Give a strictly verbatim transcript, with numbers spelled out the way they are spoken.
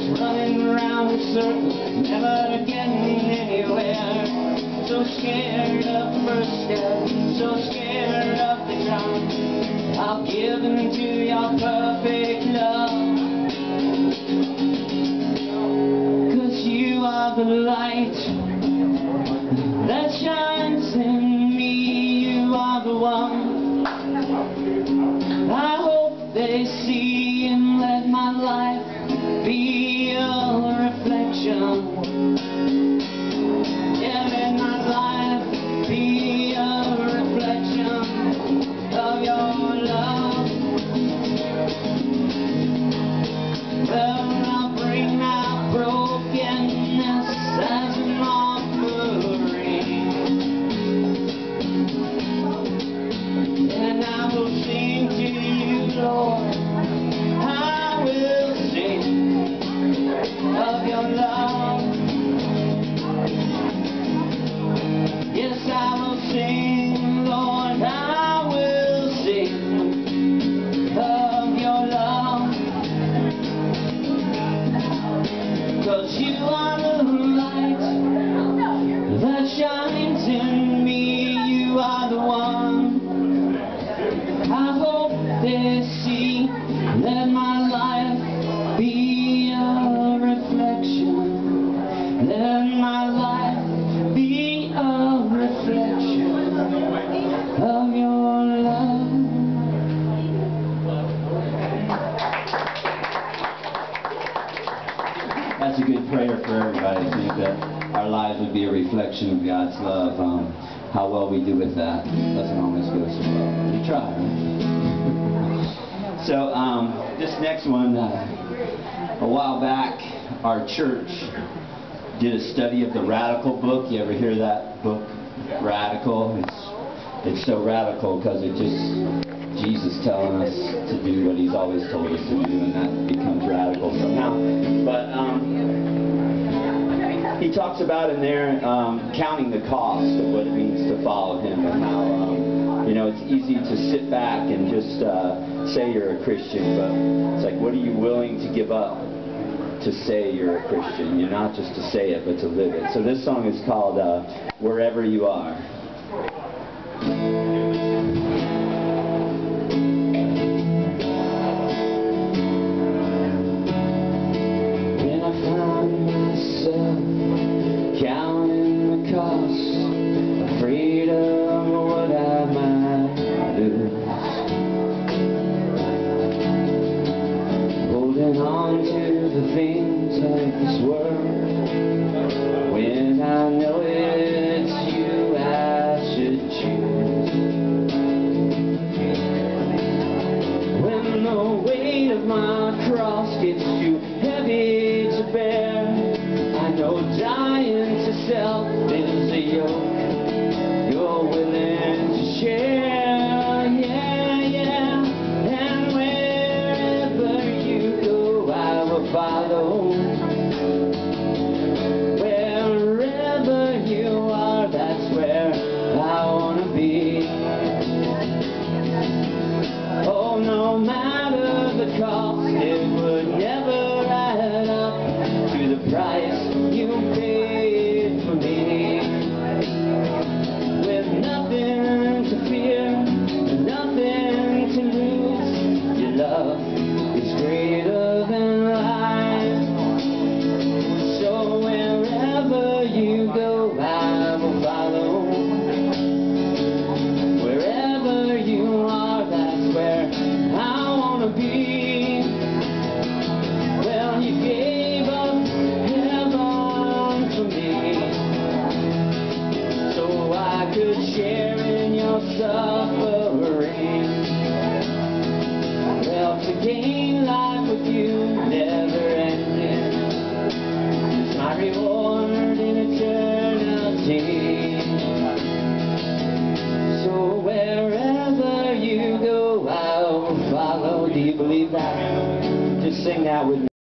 running around in circles, never getting anywhere. So scared of the first step, so scared of the jump. I'll give into your perfect love, 'cause you are the light that shines in me. You are the one I hope they see, and let my life be a reflection. Yeah, let my life be a reflection of your love. Well, I'll bring my brokenness as an offering, and I will sing to you, Lord. I will sing of your love. Yes, I will sing, Lord. I will sing of your love, 'cause you are the light that shines in me. You are the one I hope they see. Let my life be a reflection. Let my life be a reflection of your love. That's a good prayer for everybody. I think that our lives would be a reflection of God's love. Um, how well we do with that doesn't always go so well. We try, right? So um, this next one, uh, a while back, our church did a study of the Radical book. You ever hear that book, Radical? It's it's so radical because it just Jesus telling us to do what He's always told us to do, and that becomes radical somehow. But um, he talks about in there um, counting the cost of what it means to follow Him, and how um, you know it's easy to sit back and just uh, say you're a Christian, but it's like, what are you willing to give up to say you're a Christian? You're not just to say it, but to live it. So this song is called uh, Wherever You Are. When I find myself counting the cost, afraid of what I might lose, holding on to the things of this world, when I know it's you I should choose. When the weight of my cross gets too heavy to bear, I know dying to self is a yoke